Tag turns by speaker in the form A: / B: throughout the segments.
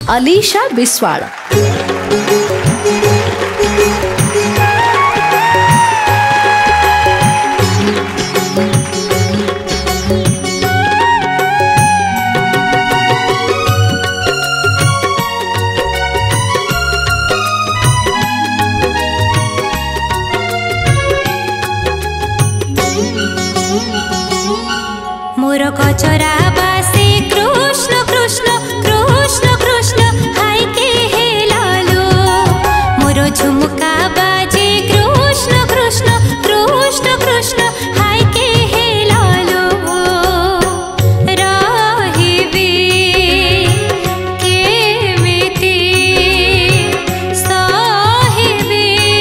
A: अलीशा बिस्वाल।
B: मोर कचरा बासे कृष्ण कृष्ण कृष्ण कृष्ण हाय के हे लालो मोर झुमका बाजे कृष्ण कृष्ण कृष्ण कृष्ण हाय के हे लालो राहिबे केमिति साहिबे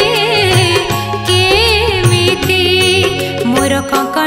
B: केमिति मोर कंकण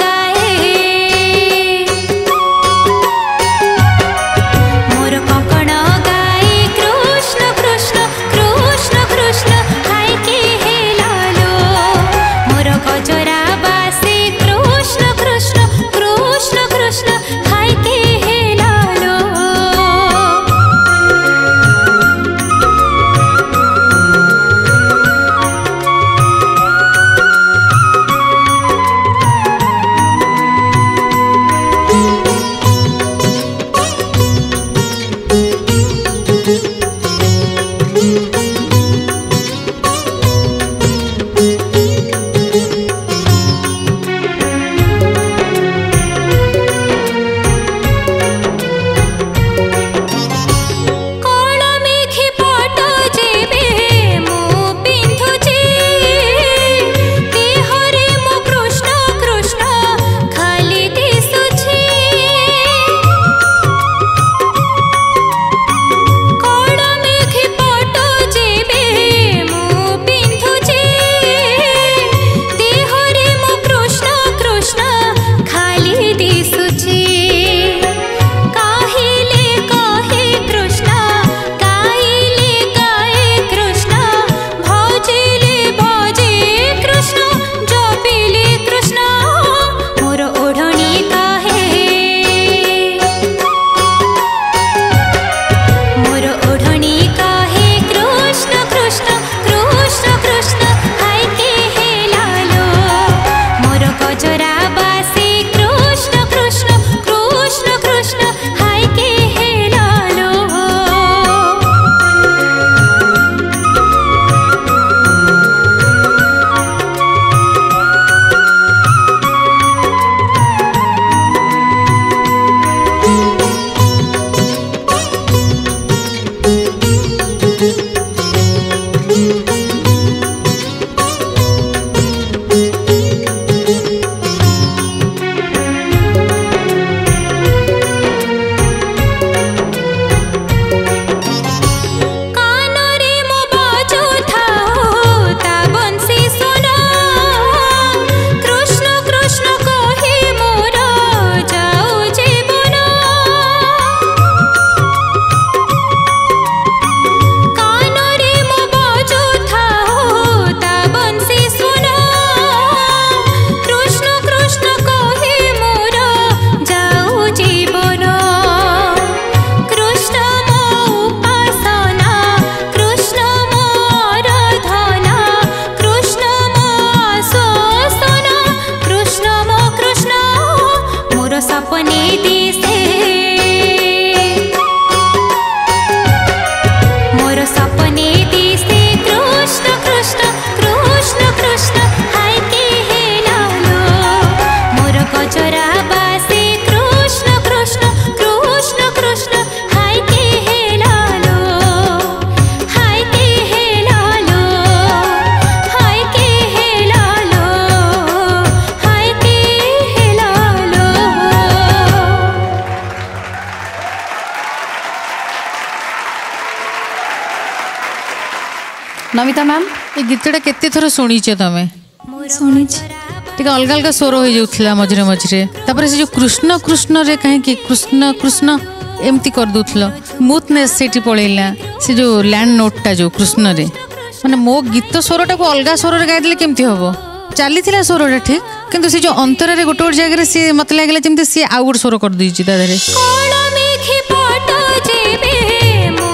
C: नमिता मैम ये गीतटा केते थर शुणीच तुम
D: शुणी
C: अलग अलग स्वर हो जाऊला मझे मझे तापर से जो कृष्ण कृष्ण रे कहीं कृष्ण कृष्ण एमती कर दूल स्मूथनेस से पलैला से जो लैंड नोटा जो कृष्ण रे माने मो गीत स्वरटा को अलग स्वर गाईदे केमती हम चली स्वरटा ठीक किंतु से जो अंतर रे गोटे गोटे जगह सी मत लगे जमी सी आउ गोटे स्वर कर दी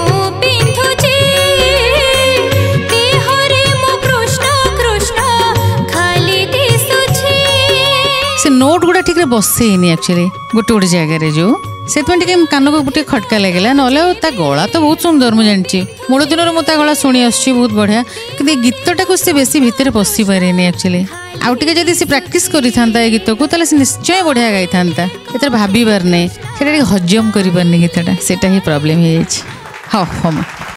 C: नोट गुड़ा ठीक बसईनी एक्चुअली गोटे गोटे जगह जो से कान को गोटे खटका लगे ना गला तो बहुत सुंदर मुझे जानची मूल दिन मुझे गला शुणी आसुच्छी बहुत बढ़िया कि गीतटा को सी बेसी भितर पशि पारे एक्चुअली आउ टे जब सी प्राक्टिस करता है गीत को निश्चय बढ़िया गाई था ये भाबार नहीं से हजम कर गीतटा से ही प्रोब्लेम हो हाँ हाँ।